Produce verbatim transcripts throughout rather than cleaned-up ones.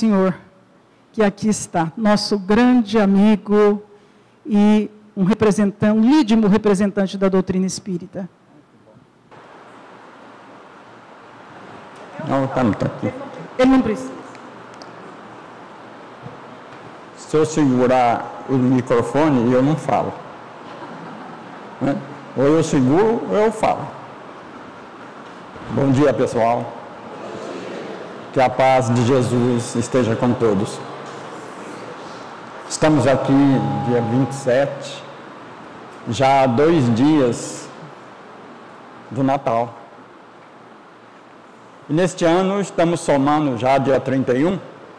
senhor que aqui está, nosso grande amigo e um representante, um lídimo representante da doutrina espírita. Não, tá, não tá aqui. Ele não precisa. Se eu segurar o microfone, eu não falo. Né? Ou eu seguro, ou eu falo. Bom dia, pessoal. Que a paz de Jesus esteja com todos. Estamos aqui, dia vinte e sete, já há dois dias do Natal. E neste ano estamos somando já dia trinta e um,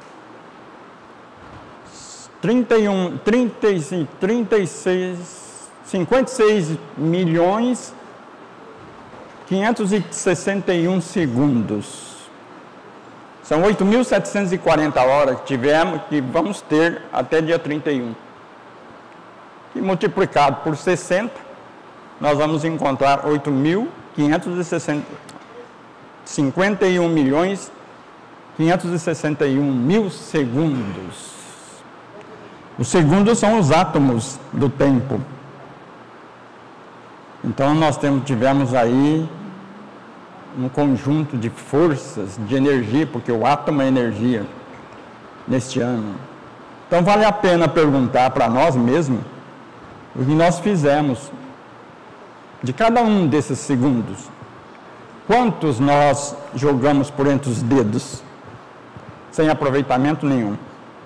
trinta e um, trinta, trinta e seis, cinquenta e seis milhões quinhentos e sessenta e um segundos. São oito mil setecentas e quarenta horas que tivemos, que vamos ter até dia trinta e um. E multiplicado por sessenta, nós vamos encontrar oito mil quinhentos e sessenta, cinquenta e um milhões quinhentos e sessenta e um mil segundos. Os segundos são os átomos do tempo. Então nós temos, tivemos aí um conjunto de forças, de energia, porque o átomo é energia, neste ano. Então vale a pena perguntar para nós mesmos o que nós fizemos de cada um desses segundos. Quantos nós jogamos por entre os dedos, sem aproveitamento nenhum?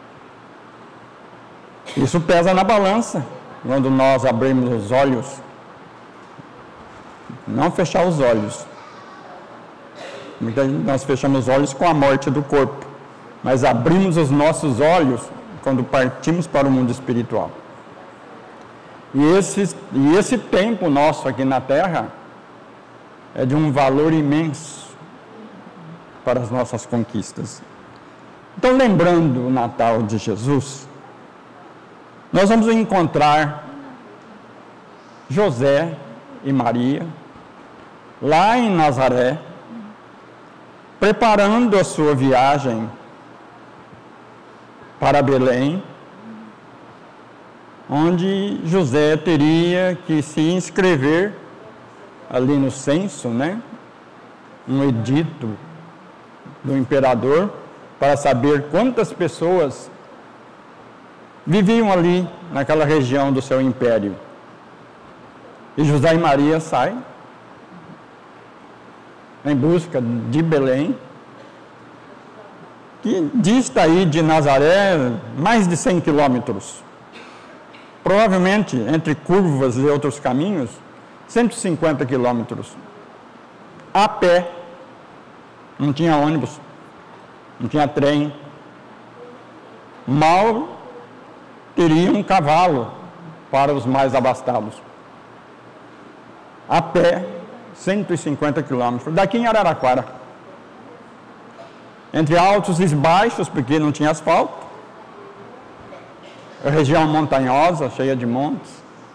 Isso pesa na balança, quando nós abrimos os olhos. Não fechar os olhos. Muitas vezes nós fechamos os olhos com a morte do corpo, mas abrimos os nossos olhos quando partimos para o mundo espiritual. E esse, e esse tempo nosso aqui na Terra é de um valor imenso para as nossas conquistas. Então, lembrando o Natal de Jesus, nós vamos encontrar José e Maria lá em Nazaré, preparando a sua viagem para Belém, onde José teria que se inscrever ali no censo, né? Um edito do imperador, para saber quantas pessoas viviam ali naquela região do seu império. E José e Maria saem em busca de Belém, que dista aí de Nazaré mais de cem quilômetros. Provavelmente, entre curvas e outros caminhos, cento e cinquenta quilômetros. A pé, não tinha ônibus, não tinha trem. Mal teria um cavalo para os mais abastados. A pé, cento e cinquenta quilômetros, daqui em Araraquara. Entre altos e baixos, porque não tinha asfalto. A região montanhosa, cheia de montes.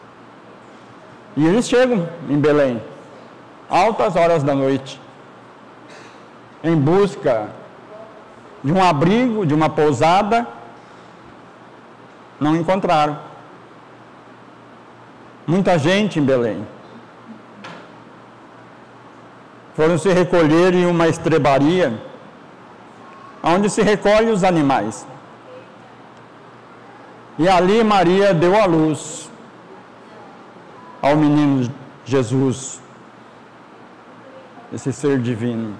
E eles chegam em Belém, altas horas da noite, em busca de um abrigo, de uma pousada. Não encontraram. Muita gente em Belém. Foram se recolher em uma estrebaria, onde se recolhe os animais. E ali Maria deu à luz ao menino Jesus, esse ser divino,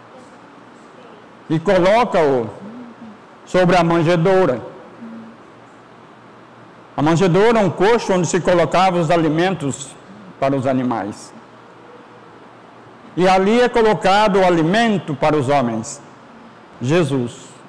e coloca-o sobre a manjedoura. A manjedoura é um coxo onde se colocavam os alimentos para os animais. E ali é colocado o alimento para os homens, Jesus.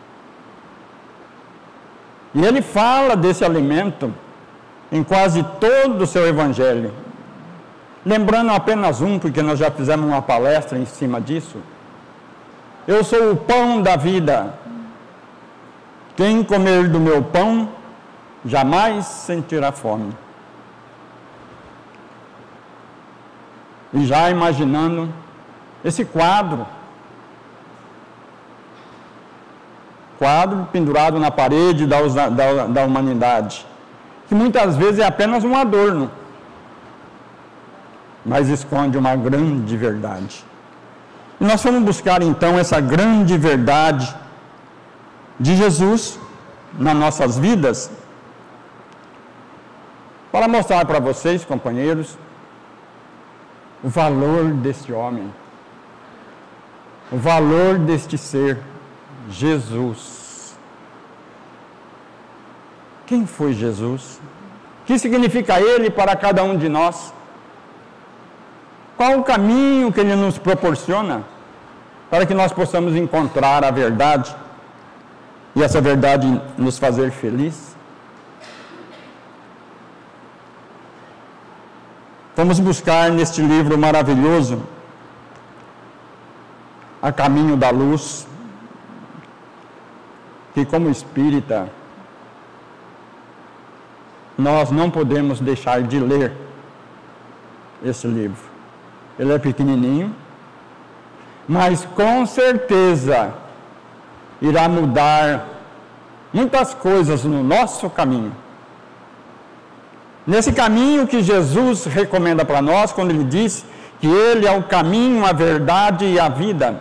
E ele fala desse alimento em quase todo o seu evangelho. Lembrando apenas um, porque nós já fizemos uma palestra em cima disso. Eu sou o pão da vida. Quem comer do meu pão, jamais sentirá fome. E já imaginando esse quadro, quadro pendurado na parede da, da, da humanidade, que muitas vezes é apenas um adorno, mas esconde uma grande verdade. E nós vamos buscar então essa grande verdade de Jesus nas nossas vidas, para mostrar para vocês, companheiros, o valor deste homem, o valor deste ser, Jesus. Quem foi Jesus? O que significa Ele para cada um de nós? Qual o caminho que Ele nos proporciona para que nós possamos encontrar a verdade e essa verdade nos fazer feliz? Vamos buscar neste livro maravilhoso, A Caminho da Luz, que como espírita, nós não podemos deixar de ler esse livro. Ele é pequenininho, mas com certeza irá mudar muitas coisas no nosso caminho. Nesse caminho que Jesus recomenda para nós, quando Ele diz que Ele é o caminho, a verdade e a vida.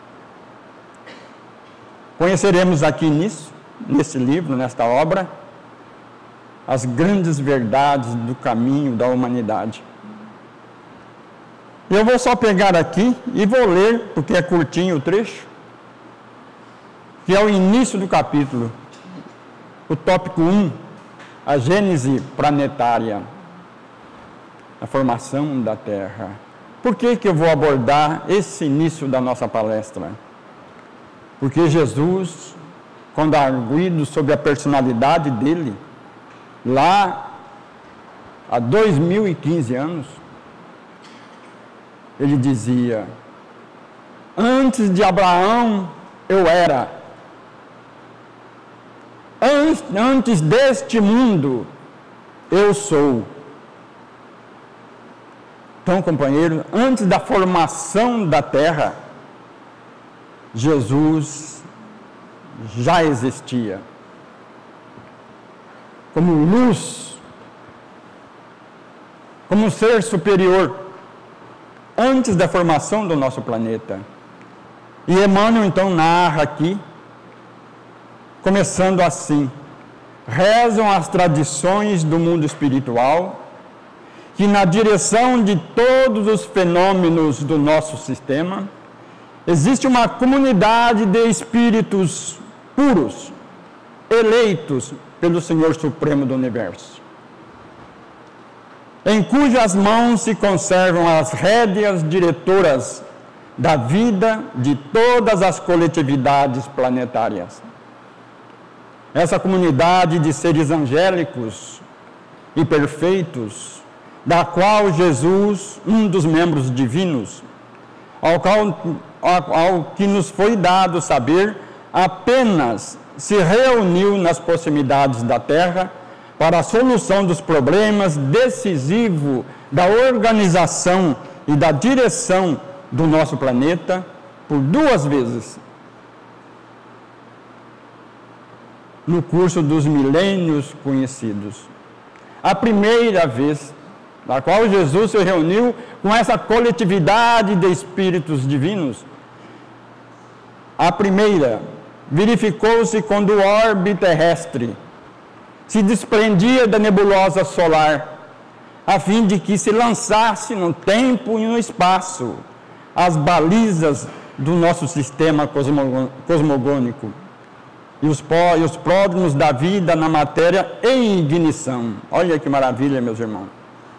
Conheceremos aqui nisso, nesse livro, nesta obra, as grandes verdades do caminho da humanidade. Eu vou só pegar aqui e vou ler, porque é curtinho o trecho, que é o início do capítulo, o tópico um, a gênese planetária, a formação da Terra. Por que que eu vou abordar esse início da nossa palestra? Porque Jesus, quando arguido sobre a personalidade dele, lá há dois mil e quinze anos, ele dizia: antes de Abraão eu era, antes deste mundo eu sou. Então, companheiro, antes da formação da terra, Jesus já existia como luz, como um ser superior, antes da formação do nosso planeta. E Emmanuel então narra aqui, começando assim: rezam as tradições do mundo espiritual que na direção de todos os fenômenos do nosso sistema existe uma comunidade de espíritos puros, eleitos pelo Senhor Supremo do Universo, em cujas mãos se conservam as rédeas diretoras da vida de todas as coletividades planetárias. Essa comunidade de seres angélicos e perfeitos, da qual Jesus, um dos membros divinos, ao, qual, ao, ao que nos foi dado saber, apenas se reuniu nas proximidades da Terra para a solução dos problemas decisivos da organização e da direção do nosso planeta por duas vezes. No curso dos milênios conhecidos. A primeira vez na qual Jesus se reuniu com essa coletividade de espíritos divinos, a primeira verificou-se quando o orbe terrestre se desprendia da nebulosa solar, a fim de que se lançasse no tempo e no espaço as balizas do nosso sistema cosmogônico e os, e os pródromos da vida na matéria em ignição. Olha que maravilha, meus irmãos.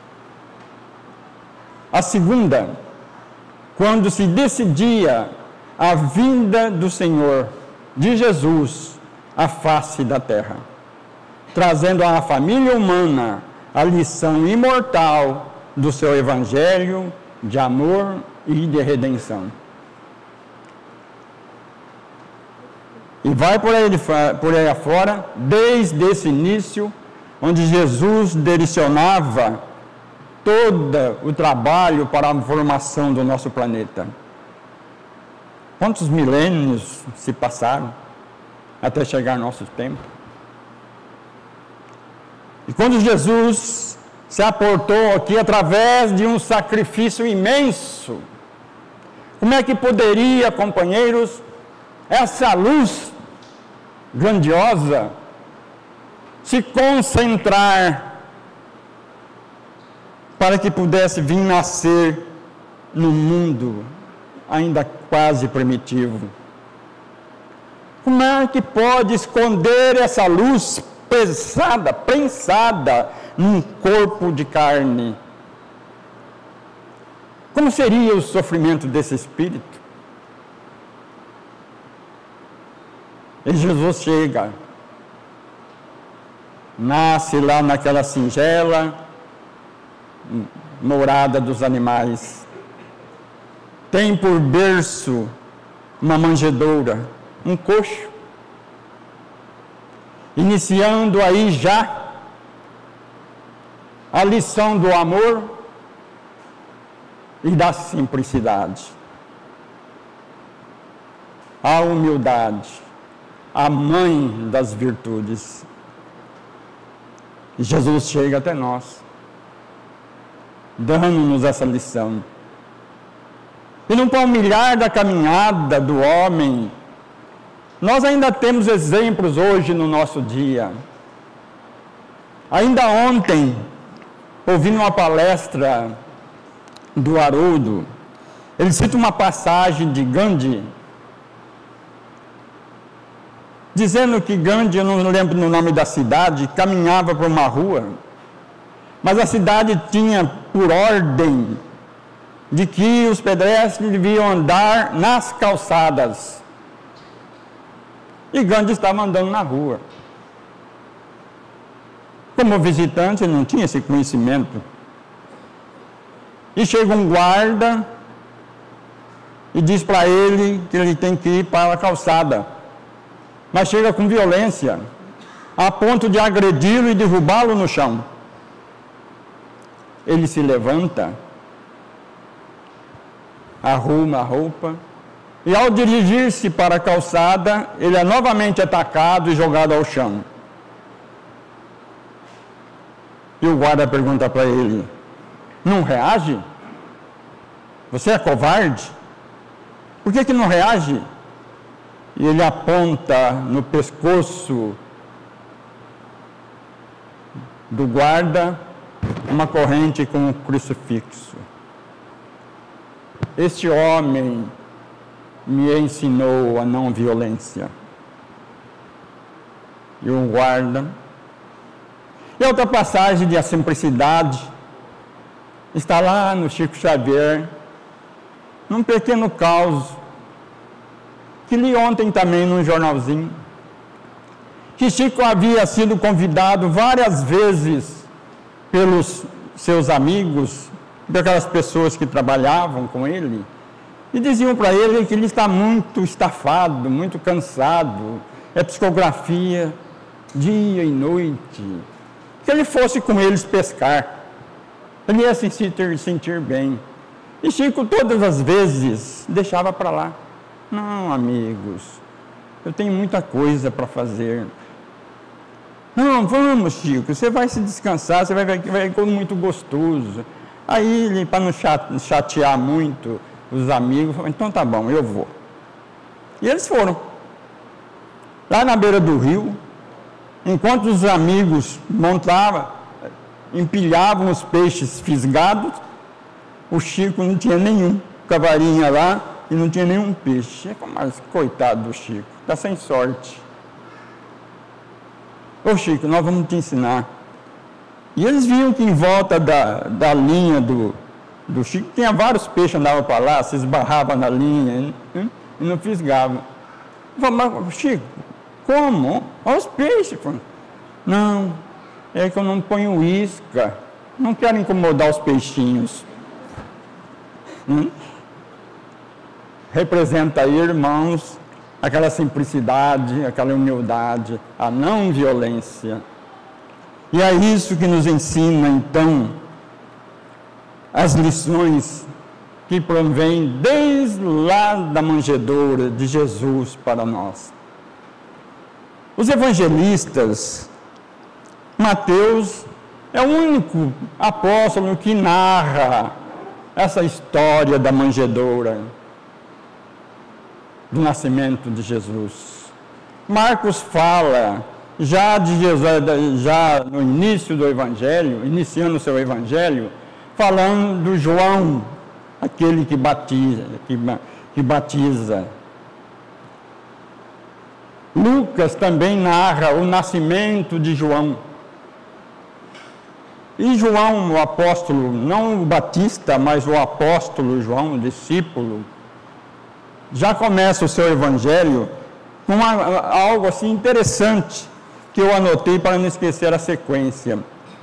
A segunda, quando se decidia a vinda do Senhor, de Jesus, à face da terra, trazendo à família humana a lição imortal do seu evangelho de amor e de redenção. E vai por aí, por aí afora, desde esse início, onde Jesus direcionava todo o trabalho para a formação do nosso planeta. Quantos milênios se passaram? até chegar nosso tempo. E quando Jesus se aportou aqui através de um sacrifício imenso, como é que poderia, companheiros, essa luz grandiosa se concentrar para que pudesse vir nascer no mundo ainda quase primitivo? Como é que pode esconder essa luz pesada, prensada num corpo de carne? Como seria o sofrimento desse Espírito? E Jesus chega, nasce lá naquela singela morada dos animais, tem por berço uma manjedoura, um coxo, iniciando aí já a lição do amor e da simplicidade, a humildade, a mãe das virtudes. E Jesus chega até nós, dando-nos essa lição. E no palmilhar da caminhada do homem, nós ainda temos exemplos hoje no nosso dia. Ainda ontem, ouvindo uma palestra do Haroldo, ele cita uma passagem de Gandhi, dizendo que Gandhi, eu não lembro o nome da cidade, caminhava por uma rua, mas a cidade tinha por ordem de que os pedestres deviam andar nas calçadas. E Gandhi estava andando na rua. Como visitante, ele não tinha esse conhecimento. E chega um guarda e diz para ele que ele tem que ir para a calçada. Mas chega com violência, a ponto de agredi-lo e derrubá-lo no chão. Ele se levanta, arruma a roupa, e ao dirigir-se para a calçada, ele é novamente atacado e jogado ao chão. E o guarda pergunta para ele: não reage? Você é covarde? Por que que não reage? E ele aponta no pescoço do guarda uma corrente com um crucifixo. Este homem me ensinou a não violência. E o guarda. E outra passagem de a simplicidade está lá no Chico Xavier, num pequeno caos que li ontem também num jornalzinho, que Chico havia sido convidado várias vezes pelos seus amigos, daquelas pessoas que trabalhavam com ele, e diziam para ele que ele está muito estafado, muito cansado, é psicografia dia e noite, que ele fosse com eles pescar, ele ia se sentir, sentir bem. E Chico todas as vezes deixava para lá. Não, amigos, eu tenho muita coisa para fazer. Não, vamos, Chico, você vai se descansar, você vai ver que vai comer muito gostoso. Aí ele, para não chatear muito os amigos, falou: então tá bom, eu vou. E eles foram. Lá na beira do rio, enquanto os amigos montavam, empilhavam os peixes fisgados, o Chico não tinha nenhum, cavarinha lá, e não tinha nenhum peixe. Mas coitado do Chico, está sem sorte. Ô Chico, nós vamos te ensinar. E eles viam que em volta da, da linha do, do Chico tinha vários peixes, andavam para lá, se esbarravam na linha e, e não fisgavam. Falaram: mas Chico, como? Olha os peixes. Não, é que eu não ponho isca, não quero incomodar os peixinhos. Hum? Representa aí, irmãos, aquela simplicidade, aquela humildade, a não violência. E é isso que nos ensina, então, as lições que provêm desde lá da manjedoura de Jesus para nós. Os evangelistas, Mateus é o único apóstolo que narra essa história da manjedoura, do nascimento de Jesus. Marcos fala já de Jesus, já no início do evangelho, iniciando o seu evangelho, falando do João, aquele que batiza, que, que batiza. Lucas também narra o nascimento de João. E João, o apóstolo, não o Batista, mas o apóstolo João, o discípulo, já começa o seu evangelho com uma, algo assim interessante, que eu anotei para não esquecer a sequência.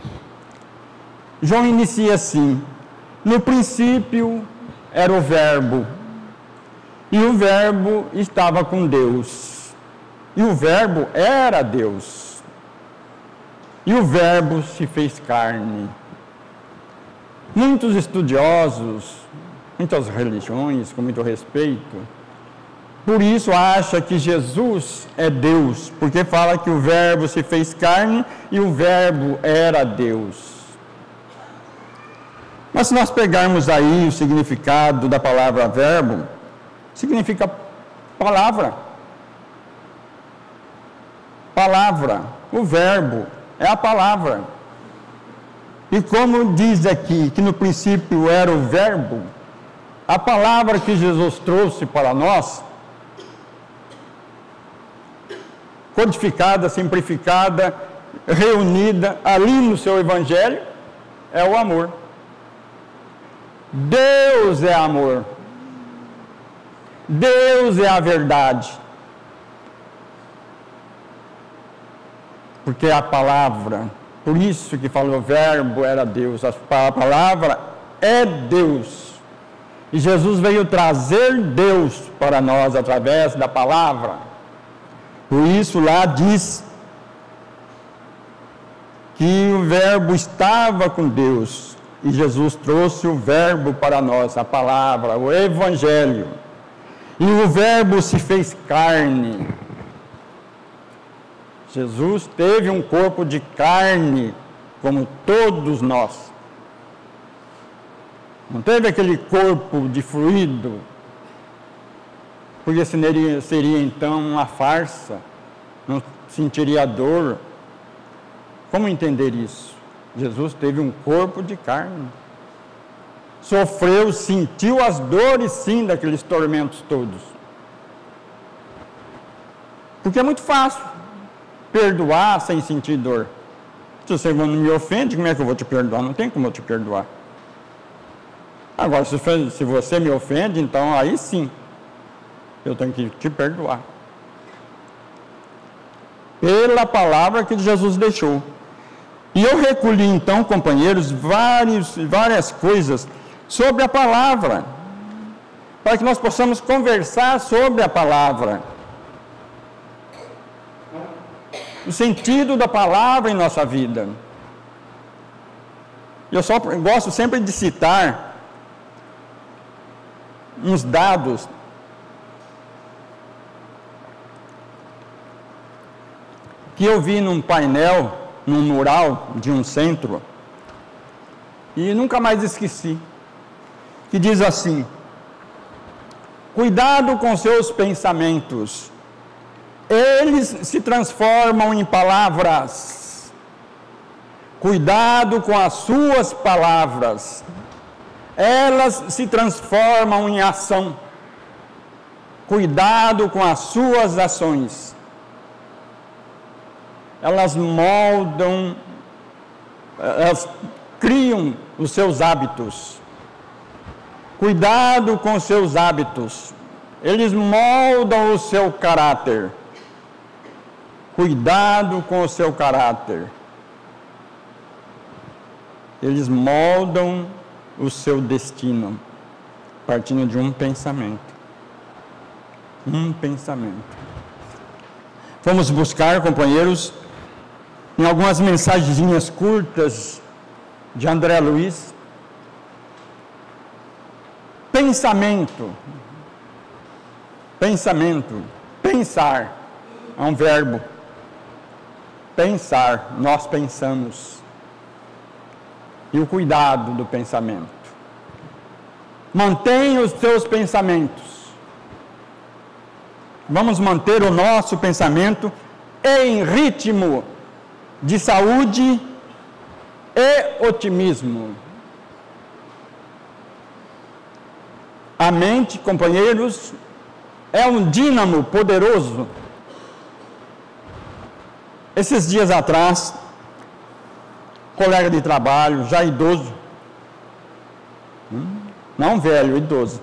João inicia assim: no princípio era o Verbo, e o Verbo estava com Deus, e o Verbo era Deus, e o Verbo se fez carne. Muitos estudiosos, muitas religiões, com muito respeito, por isso acha que Jesus é Deus, porque fala que o Verbo se fez carne e o Verbo era Deus. Mas se nós pegarmos aí o significado da palavra verbo, significa palavra. Palavra, o verbo é a palavra. E como diz aqui que no princípio era o verbo, a palavra que Jesus trouxe para nós, codificada, simplificada, reunida ali no seu evangelho, é o amor. Deus é amor. Deus é a verdade. Porque a palavra, por isso que falou o verbo era Deus, a palavra é Deus. E Jesus veio trazer Deus para nós através da palavra. Por isso lá diz que o verbo estava com Deus. E Jesus trouxe o verbo para nós, a palavra, o evangelho. E o verbo se fez carne. Jesus teve um corpo de carne, como todos nós. Não teve aquele corpo de fluido, porque seria, seria então uma farsa, não sentiria dor. Como entender isso? Jesus teve um corpo de carne. Sofreu, sentiu as dores sim daqueles tormentos todos. Porque é muito fácil perdoar sem sentir dor. Se você não me ofende, como é que eu vou te perdoar? Não tem como eu te perdoar. Agora, se você me ofende, então aí sim, eu tenho que te perdoar. Pela palavra que Jesus deixou. E eu recolhi então, companheiros, vários, várias coisas sobre a palavra, para que nós possamos conversar sobre a palavra. O sentido da palavra em nossa vida. Eu só gosto sempre de citar uns dados que eu vi num painel, num mural de um centro, e nunca mais esqueci, que diz assim: cuidado com seus pensamentos, eles se transformam em palavras. Cuidado com as suas palavras, elas se transformam em ação. Cuidado com as suas ações, elas moldam, elas criam os seus hábitos. Cuidado com os seus hábitos, eles moldam o seu caráter. Cuidado com o seu caráter, eles moldam o seu destino, partindo de um pensamento. Um pensamento. Vamos buscar, companheiros, em algumas mensagenzinhas curtas de André Luiz. Pensamento. Pensamento. Pensar. É um verbo. pensar, nós pensamos. E o cuidado do pensamento. Mantenha os seus pensamentos. Vamos manter o nosso pensamento em ritmo de saúde e otimismo. A mente, companheiros, é um dínamo poderoso. Esses dias atrás, colega de trabalho, já idoso, não velho, idoso,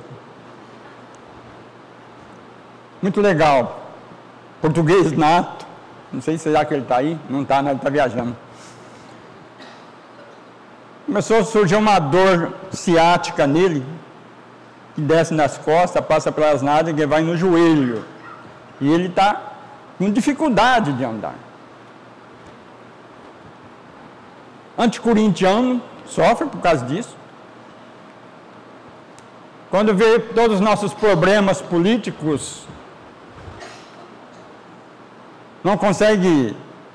muito legal, português nato, não sei se será que ele está aí, não está, ele está viajando. Começou a surgir uma dor ciática nele, que desce nas costas, passa pelas nádegas e vai no joelho. E ele está com dificuldade de andar. Anticorintiano, sofre por causa disso. Quando vê todos os nossos problemas políticos, não consegue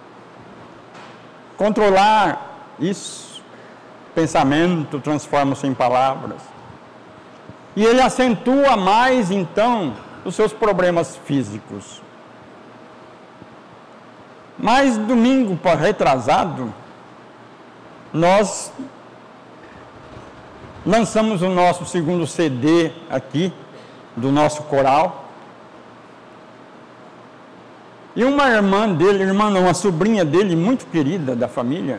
controlar isso. Pensamento transforma-se em palavras. E ele acentua mais, então, os seus problemas físicos. Mas, domingo retrasado, nós lançamos o nosso segundo C D aqui, do nosso coral. E uma irmã dele, irmã não, uma sobrinha dele, muito querida da família,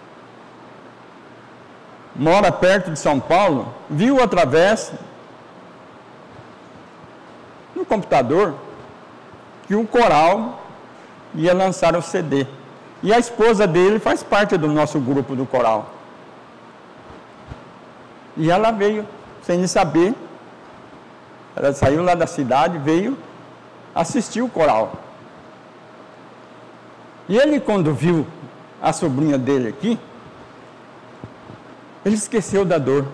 mora perto de São Paulo, viu através no computador que o coral ia lançar o C D. E a esposa dele faz parte do nosso grupo do coral. E ela veio, sem saber, ela saiu lá da cidade, veio assistir o coral. E ele, quando viu a sobrinha dele aqui, ele esqueceu da dor.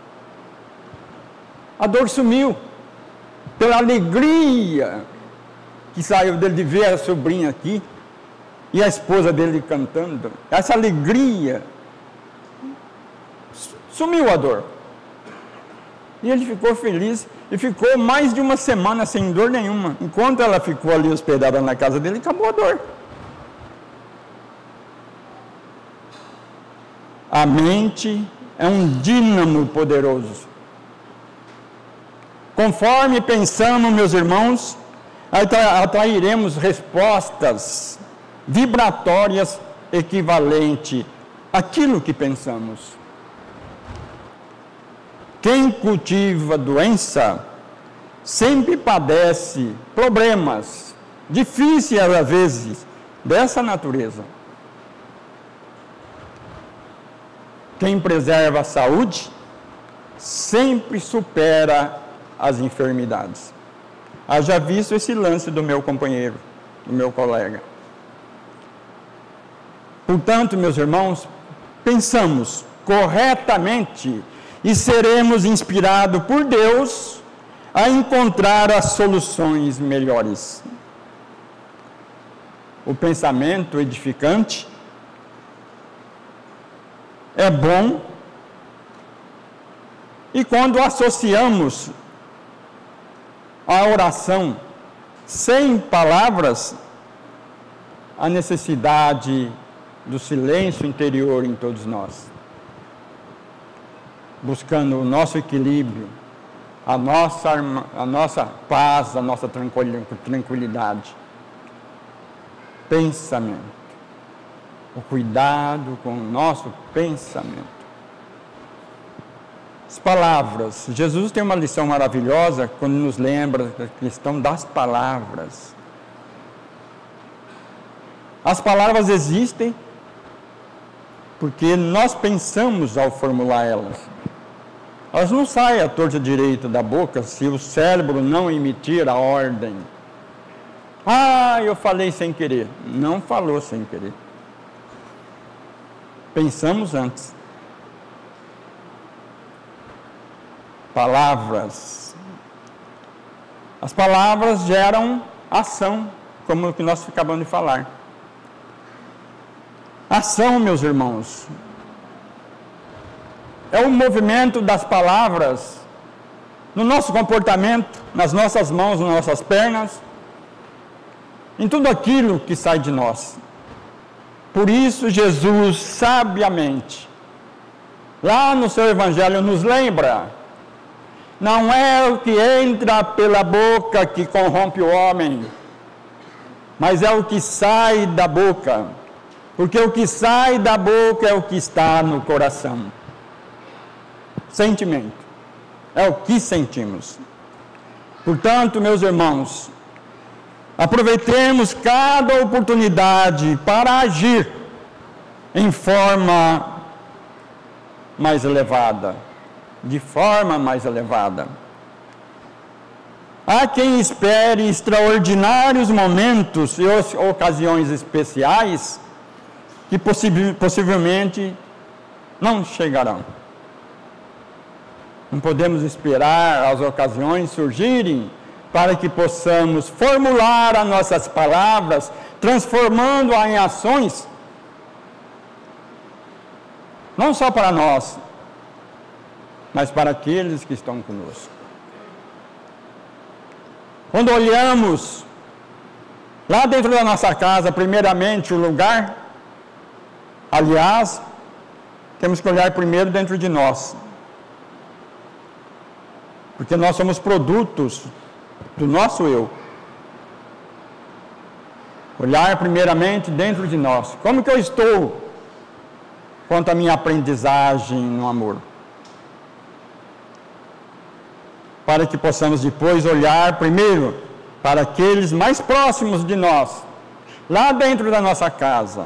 A dor sumiu, pela alegria que saiu dele de ver a sobrinha aqui, e a esposa dele cantando. Essa alegria, sumiu a dor. E ele ficou feliz, e ficou mais de uma semana sem dor nenhuma. Enquanto ela ficou ali hospedada na casa dele, acabou a dor. A mente é um dínamo poderoso. Conforme pensamos, meus irmãos, atrairemos respostas vibratórias equivalentes àquilo que pensamos. Quem cultiva doença sempre padece problemas difíceis às vezes dessa natureza. Quem preserva a saúde sempre supera as enfermidades. Haja visto esse lance do meu companheiro, do meu colega. Portanto, meus irmãos, pensamos corretamente e seremos inspirados por Deus a encontrar as soluções melhores. O pensamento edificante é bom, e quando associamos a oração sem palavras, a necessidade do silêncio interior em todos nós, buscando o nosso equilíbrio, a nossa, a nossa paz, a nossa tranquilidade. Pensamento. O cuidado com o nosso pensamento. As palavras. Jesus tem uma lição maravilhosa quando nos lembra da questão das palavras. As palavras existem porque nós pensamos ao formular elas. Elas não saem à torta direita da boca se o cérebro não emitir a ordem. Ah, eu falei sem querer. Não falou sem querer. Pensamos antes. Palavras. As palavras geram ação, como o que nós acabamos de falar. Ação, meus irmãos, é o movimento das palavras no nosso comportamento, nas nossas mãos, nas nossas pernas, em tudo aquilo que sai de nós. Por isso, Jesus, sabiamente, lá no seu Evangelho, nos lembra: não é o que entra pela boca que corrompe o homem, mas é o que sai da boca, porque o que sai da boca é o que está no coração. Sentimento, é o que sentimos. Portanto, meus irmãos, aproveitemos cada oportunidade para agir em forma mais elevada, de forma mais elevada. Há quem espere extraordinários momentos e ocasiões especiais que possi- possivelmente não chegarão. Não podemos esperar as ocasiões surgirem para que possamos formular as nossas palavras, transformando-as em ações, não só para nós, mas para aqueles que estão conosco. Quando olhamos lá dentro da nossa casa, primeiramente o lugar, aliás, temos que olhar primeiro dentro de nós, porque nós somos produtos do nosso eu. Olhar primeiramente dentro de nós. Como que eu estou quanto à minha aprendizagem no amor? Para que possamos depois olhar primeiro para aqueles mais próximos de nós, lá dentro da nossa casa.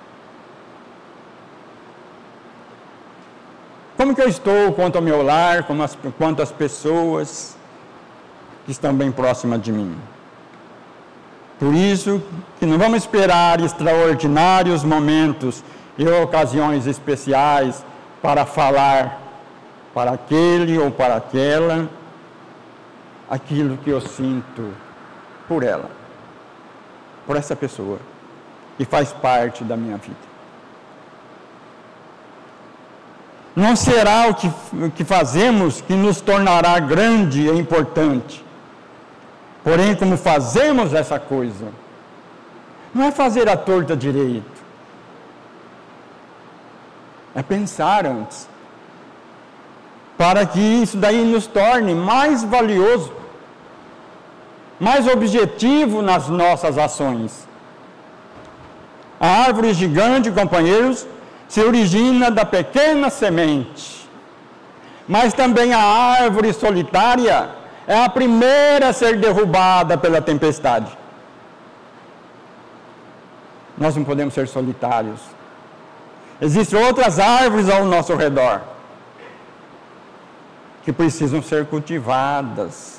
Como que eu estou quanto ao meu lar, como as, quanto às pessoas que estão bem próximas de mim? Por isso que não vamos esperar extraordinários momentos e ocasiões especiais para falar para aquele ou para aquela aquilo que eu sinto por ela, por essa pessoa, que faz parte da minha vida. Não será o que, o que fazemos que nos tornará grande e importante. Porém, como fazemos essa coisa, não é fazer a torta direito, é pensar antes, para que isso daí nos torne mais valioso, mais objetivo nas nossas ações. A árvore gigante, companheiros, se origina da pequena semente, mas também a árvore solitária é a primeira a ser derrubada pela tempestade. Nós não podemos ser solitários. Existem outras árvores ao nosso redor que precisam ser cultivadas.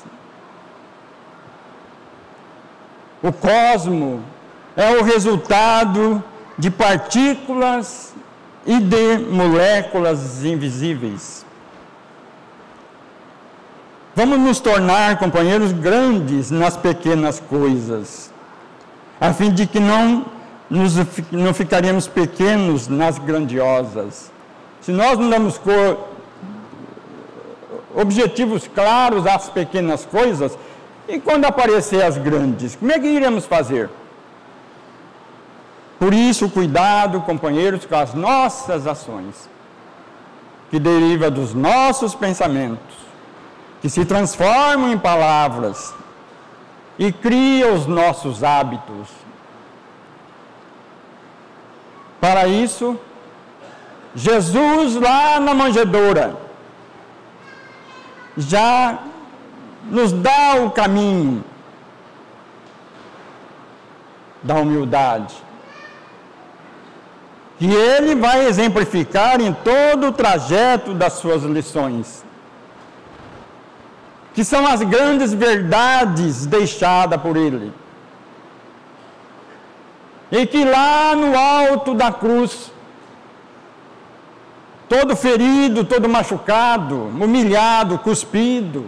O cosmos é o resultado de partículas e de moléculas invisíveis. Vamos nos tornar, companheiros, grandes nas pequenas coisas, a fim de que não, nos, não ficaremos pequenos nas grandiosas. Se nós não damos cor, objetivos claros às pequenas coisas, e quando aparecer as grandes, como é que iremos fazer? Por isso, cuidado, companheiros, com as nossas ações, que deriva dos nossos pensamentos, que se transformam em palavras e criam os nossos hábitos. Para isso, Jesus lá na manjedoura já nos dá o caminho da humildade, que ele vai exemplificar em todo o trajeto das suas lições, que são as grandes verdades deixadas por ele, e que lá no alto da cruz, todo ferido, todo machucado, humilhado, cuspido,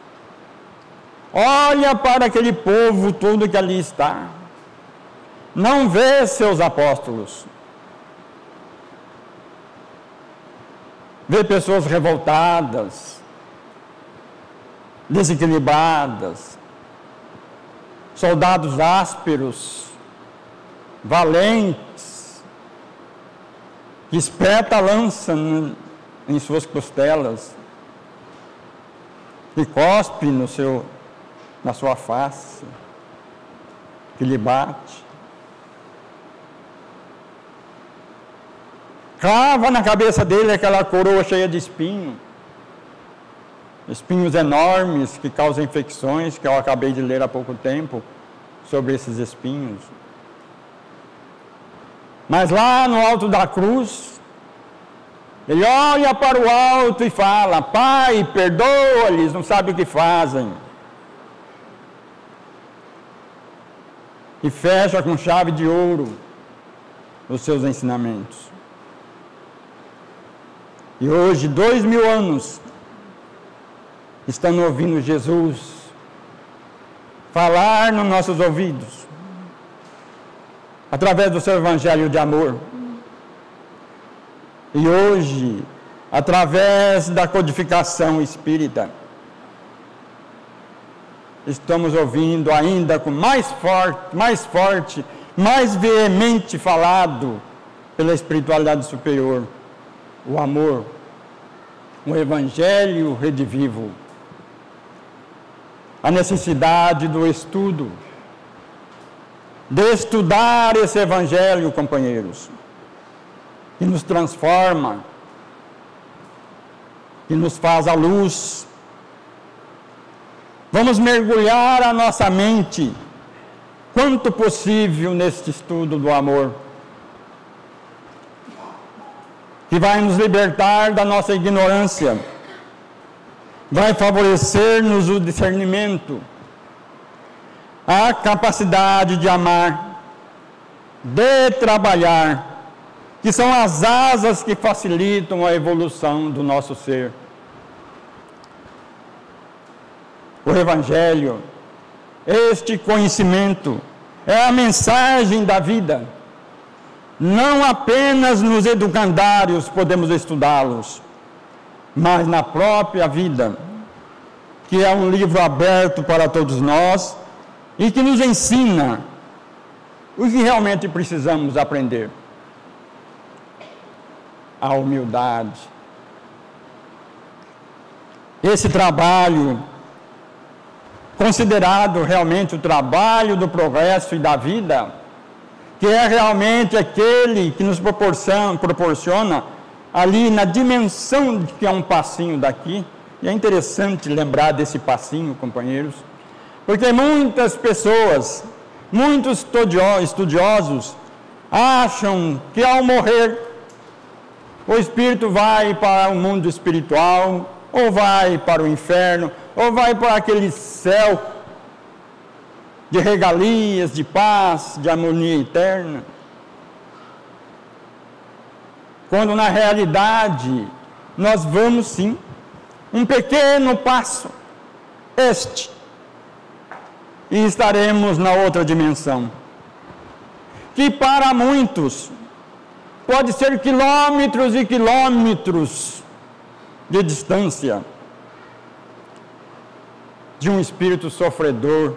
olha para aquele povo todo que ali está, não vê seus apóstolos, vê pessoas revoltadas, desequilibradas, soldados ásperos, valentes, que espeta a lança em suas costelas, que cospe no seu, na sua face, que lhe bate. Crava na cabeça dele aquela coroa cheia de espinho, espinhos enormes que causam infecções, que eu acabei de ler há pouco tempo sobre esses espinhos. Mas lá no alto da cruz, ele olha para o alto e fala: Pai, perdoa-lhes, não sabe o que fazem. E fecha com chave de ouro os seus ensinamentos. E hoje, dois mil anos, estão ouvindo Jesus falar nos nossos ouvidos, através do seu evangelho de amor. E hoje, através da codificação espírita, estamos ouvindo ainda com mais forte, mais forte, mais veemente falado pela espiritualidade superior, o amor, o evangelho redivivo, a necessidade do estudo, de estudar esse evangelho, companheiros, que nos transforma, que nos faz a luz. Vamos mergulhar a nossa mente, quanto possível, neste estudo do amor, que vai nos libertar da nossa ignorância, vai favorecer-nos o discernimento, a capacidade de amar, de trabalhar, que são as asas que facilitam a evolução do nosso ser. O Evangelho, este conhecimento, é a mensagem da vida. Não apenas nos educandários podemos estudá-los, mas na própria vida, que é um livro aberto para todos nós e que nos ensina o que realmente precisamos aprender. A humildade. Esse trabalho, considerado realmente o trabalho do progresso e da vida, que é realmente aquele que nos proporciona, proporciona ali na dimensão de que é um passinho daqui. E é interessante lembrar desse passinho, companheiros, porque muitas pessoas, muitos estudiosos, acham que ao morrer, o espírito vai para o mundo espiritual, ou vai para o inferno, ou vai para aquele céu de regalias, de paz, de harmonia eterna. Quando na realidade nós vamos sim, um pequeno passo, este, e estaremos na outra dimensão, que para muitos pode ser quilômetros e quilômetros de distância de um espírito sofredor,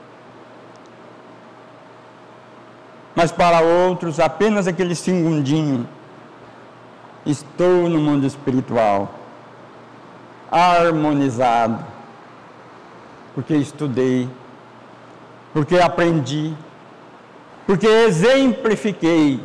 mas para outros apenas aquele segundinho. Estou no mundo espiritual, harmonizado, porque estudei, porque aprendi, porque exemplifiquei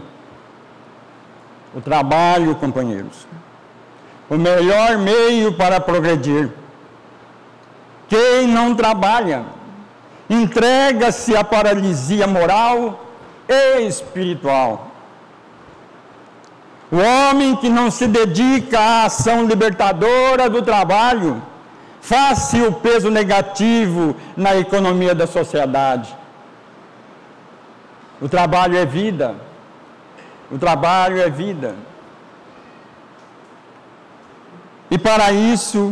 o trabalho, companheiros, o melhor meio para progredir. Quem não trabalha, entrega-se à paralisia moral e espiritual. O homem que não se dedica à ação libertadora do trabalho, faz-se o peso negativo na economia da sociedade. O trabalho é vida. O trabalho é vida. E para isso,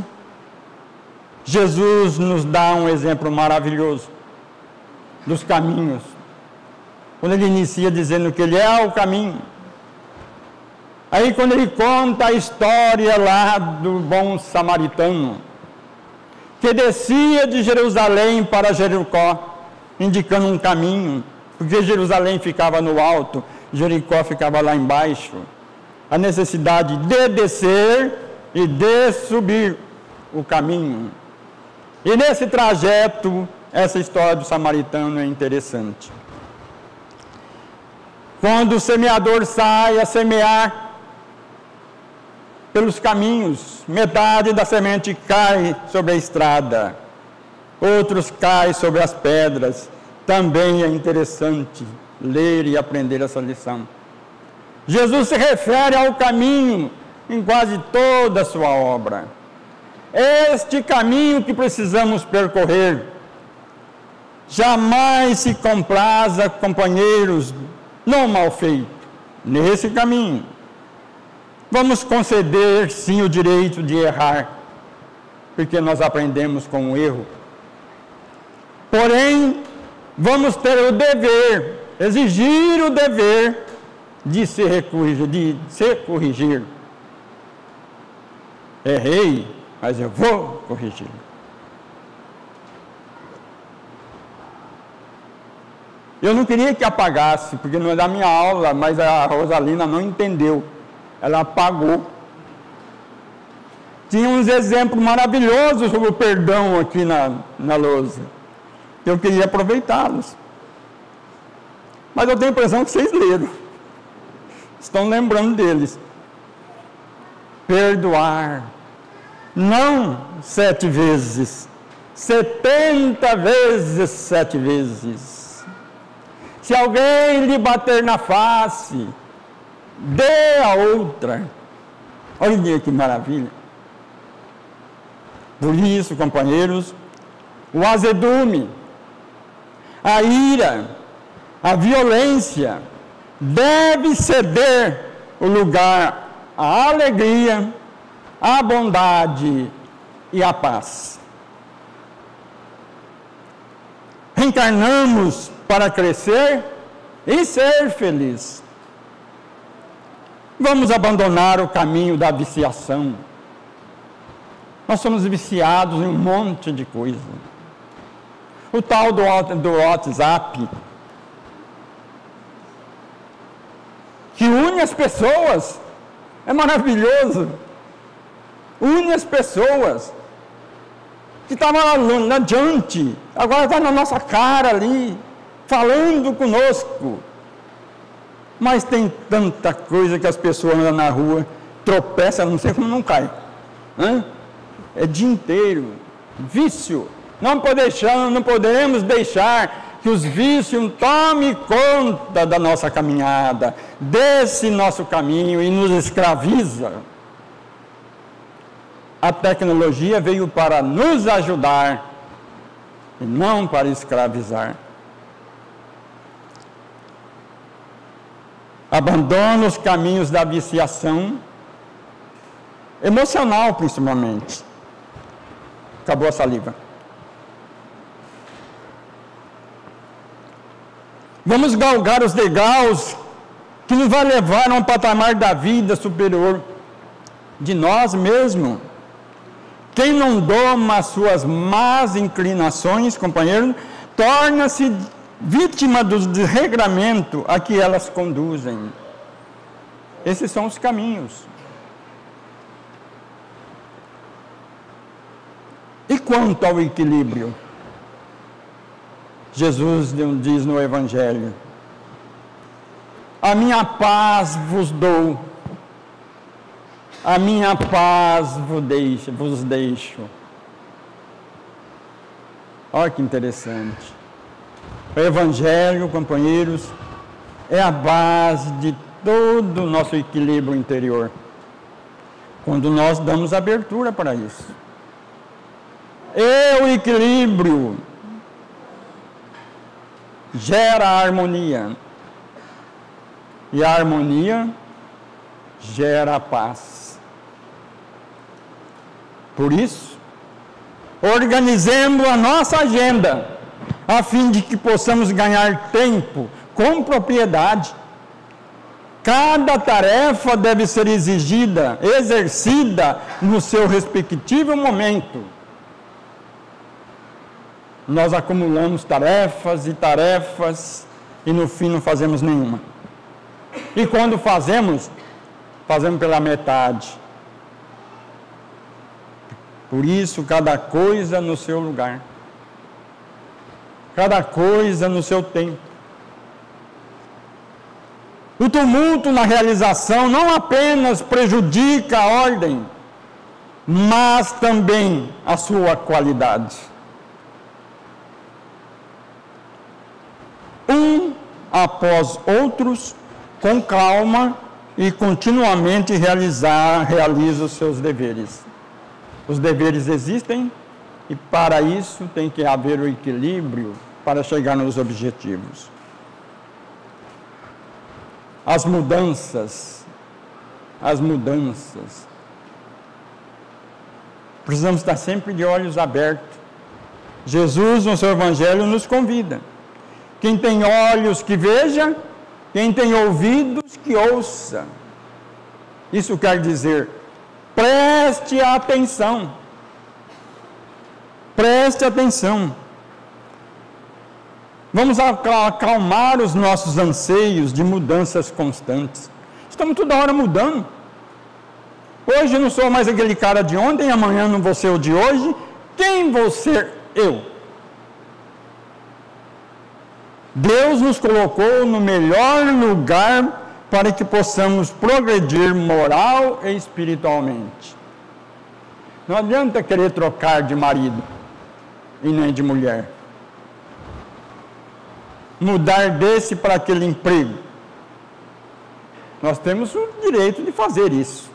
Jesus nos dá um exemplo maravilhoso dos caminhos. Quando ele inicia dizendo que ele é o caminho, Aí quando ele conta a história lá do bom samaritano, que descia de Jerusalém para Jericó, indicando um caminho, porque Jerusalém ficava no alto, Jericó ficava lá embaixo. A necessidade de descer e de subir o caminho. E nesse trajeto, essa história do samaritano é interessante. Quando o semeador sai a semear pelos caminhos, metade da semente cai sobre a estrada, outros caem sobre as pedras. Também é interessante ler e aprender essa lição. Jesus se refere ao caminho em quase toda a sua obra. Este caminho que precisamos percorrer. Jamais se compraza, companheiros, no mal feito, nesse caminho. Vamos conceder, sim, o direito de errar, porque nós aprendemos com o erro. Porém, vamos ter o dever, exigir o dever de se corrigir, de se corrigir. Errei, mas eu vou corrigir. Eu não queria que apagasse, porque não é da minha aula, mas a Rosalina não entendeu. Ela apagou. Tinha uns exemplos maravilhosos sobre o perdão aqui na, na lousa. Eu queria aproveitá-los. Mas eu tenho a impressão que vocês leram. Estão lembrando deles. Perdoar. Não sete vezes. Setenta vezes sete vezes. Se alguém lhe bater na face, dê a outra. Olha que maravilha. Por isso, companheiros, o azedume, a ira, a violência, deve ceder o lugar à alegria, à bondade e à paz. Reencarnamos para crescer e ser feliz. Vamos abandonar o caminho da viciação. Nós somos viciados em um monte de coisa. O tal do, do WhatsApp, que une as pessoas, é maravilhoso. Une as pessoas. Que estava lá adiante, agora está na nossa cara ali, falando conosco. Mas tem tanta coisa que as pessoas andam na rua, tropeçam, não sei como não cai. Hã? É dia inteiro. Vício. Não, deixar, não poderemos deixar que os vícios tomem conta da nossa caminhada, desse nosso caminho e nos escraviza. A tecnologia veio para nos ajudar e não para escravizar. Abandona os caminhos da viciação, emocional principalmente. Acabou a saliva. Vamos galgar os degraus que nos vai levar a um patamar da vida superior de nós mesmos. Quem não doma as suas más inclinações, companheiro, torna-se vítima do desregramento a que elas conduzem. Esses são os caminhos. E quanto ao equilíbrio? Jesus diz no Evangelho: a minha paz vos dou, a minha paz vos deixo. Vos deixo. Olha que interessante. O Evangelho, companheiros, é a base de todo o nosso equilíbrio interior. Quando nós damos abertura para isso. E o equilíbrio gera harmonia. E a harmonia gera a paz. Por isso, organizemos a nossa agenda, a fim de que possamos ganhar tempo com propriedade, Cada tarefa deve ser exigida, exercida no seu respectivo momento. Nós acumulamos tarefas e tarefas e no fim não fazemos nenhuma. E quando fazemos, fazemos pela metade. Por isso, cada coisa no seu lugar. Cada coisa no seu tempo. O tumulto na realização não apenas prejudica a ordem, mas também a sua qualidade. Um após outros, com calma e continuamente realizar, realiza os seus deveres. Os deveres existem e para isso tem que haver o equilíbrio para chegar nos objetivos. As mudanças, as mudanças. Precisamos estar sempre de olhos abertos. Jesus, no seu Evangelho, nos convida. Quem tem olhos que veja, quem tem ouvidos que ouça. Isso quer dizer, preste atenção. Preste atenção. Vamos acalmar os nossos anseios de mudanças constantes. Estamos toda hora mudando. Hoje eu não sou mais aquele cara de ontem, amanhã não vou ser o de hoje. Quem vou ser eu? Deus nos colocou no melhor lugar para que possamos progredir moral e espiritualmente. Não adianta querer trocar de marido e nem de mulher. Mudar desse para aquele emprego. Nós temos o direito de fazer isso.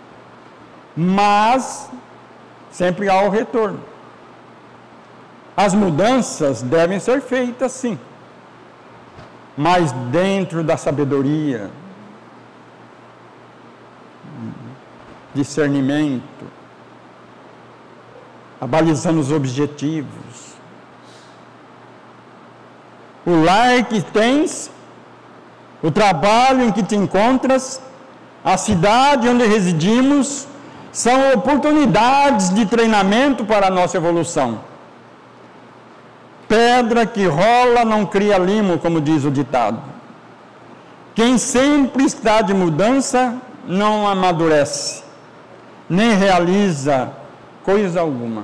Mas sempre há o retorno. As mudanças devem ser feitas, sim. Mas dentro da sabedoria, discernimento, abalizando os objetivos. O lar que tens, o trabalho em que te encontras, a cidade onde residimos, são oportunidades de treinamento para a nossa evolução. Pedra que rola não cria limo, como diz o ditado. Quem sempre está de mudança não amadurece, nem realiza coisa alguma.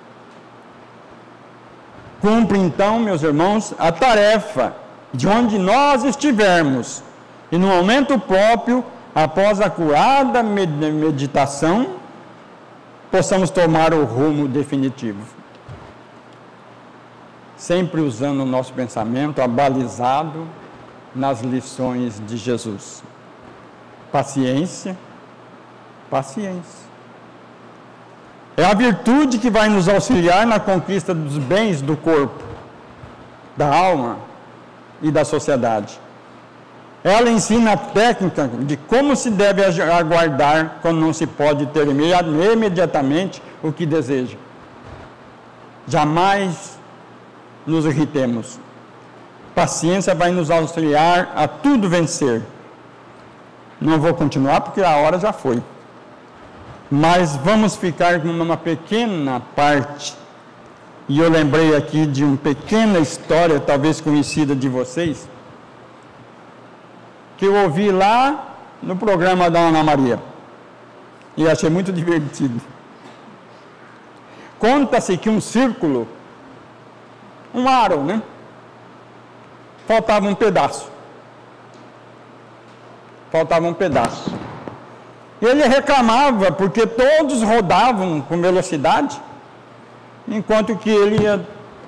Cumpre então, meus irmãos, a tarefa de onde nós estivermos e no momento próprio, após a curada meditação, possamos tomar o rumo definitivo. Sempre usando o nosso pensamento abalizado nas lições de Jesus. Paciência, paciência. É a virtude que vai nos auxiliar na conquista dos bens do corpo, da alma e da sociedade. Ela ensina a técnica de como se deve aguardar quando não se pode ter imediatamente o que deseja. Jamais nos irritemos. Paciência vai nos auxiliar a tudo vencer. Não vou continuar porque a hora já foi. Mas vamos ficar numa pequena parte. E eu lembrei aqui de uma pequena história, talvez conhecida de vocês, que eu ouvi lá no programa da Ana Maria. E achei muito divertido. Conta-se que um círculo, um aro, né? Faltava um pedaço. Faltava um pedaço. Ele reclamava porque todos rodavam com velocidade, enquanto que ele ia.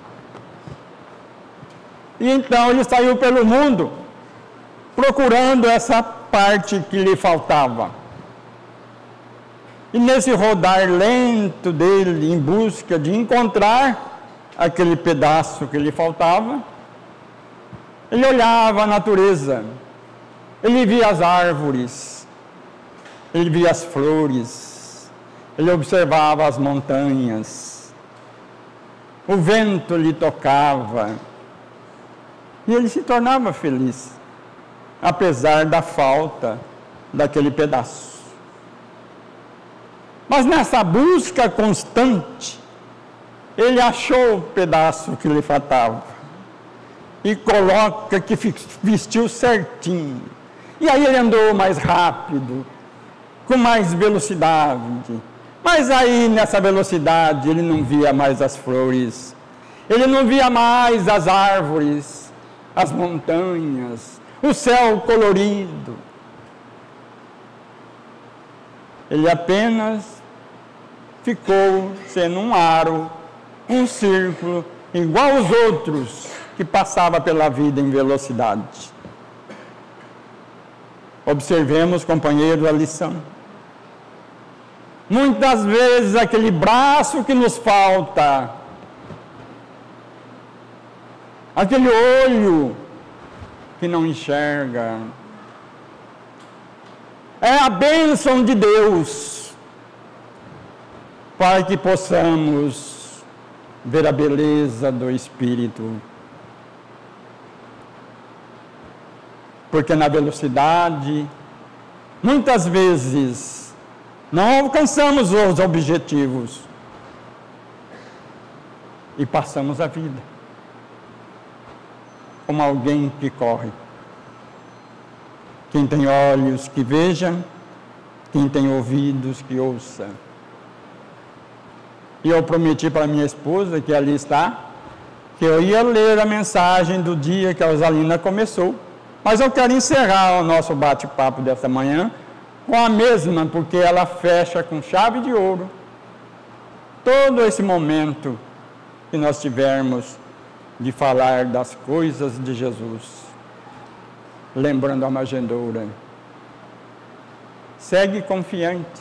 E então ele saiu pelo mundo procurando essa parte que lhe faltava. E nesse rodar lento dele em busca de encontrar aquele pedaço que lhe faltava, ele olhava a natureza, ele via as árvores, ele via as flores, ele observava as montanhas, o vento lhe tocava, e ele se tornava feliz. apesar da falta daquele pedaço. Mas nessa busca constante, ele achou o pedaço que lhe faltava e coloca que vestiu certinho. E aí ele andou mais rápido, com mais velocidade. Mas aí nessa velocidade ele não via mais as flores, ele não via mais as árvores, as montanhas, o céu colorido. Ele apenas ficou sendo um aro, um círculo, igual aos outros que passava pela vida em velocidade. Observemos, companheiros, a lição. Muitas vezes aquele braço que nos falta, aquele olho que não enxerga, é a bênção de Deus para que possamos ver a beleza do Espírito. Porque na velocidade, muitas vezes, não alcançamos os objetivos e passamos a vida como alguém que corre. Quem tem olhos que veja, quem tem ouvidos que ouça. E eu prometi para minha esposa, que ali está, que eu ia ler a mensagem do dia que a Rosalina começou. Mas eu quero encerrar o nosso bate-papo desta manhã com a mesma, porque ela fecha com chave de ouro todo esse momento que nós tivermos de falar das coisas de Jesus. Lembrando a manjedoura. Segue confiante.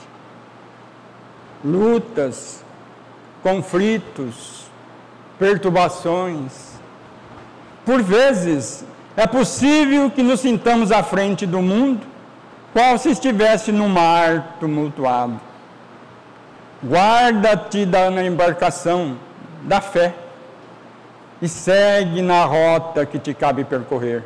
Lutas, conflitos, perturbações. Por vezes, é possível que nos sintamos à frente do mundo, qual se estivesse no mar tumultuado. Guarda-te da na embarcação da fé e segue na rota que te cabe percorrer.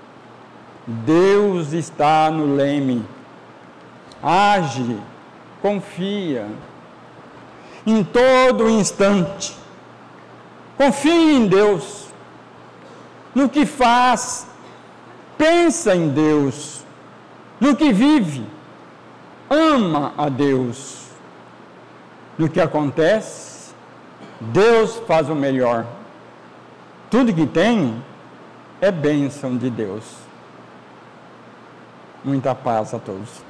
Deus está no leme. Age, confia. Em todo instante. Confie em Deus. No que faz, pensa em Deus. No que vive, ama a Deus. No que acontece, Deus faz o melhor. Tudo que tem é bênção de Deus. Muita paz a todos.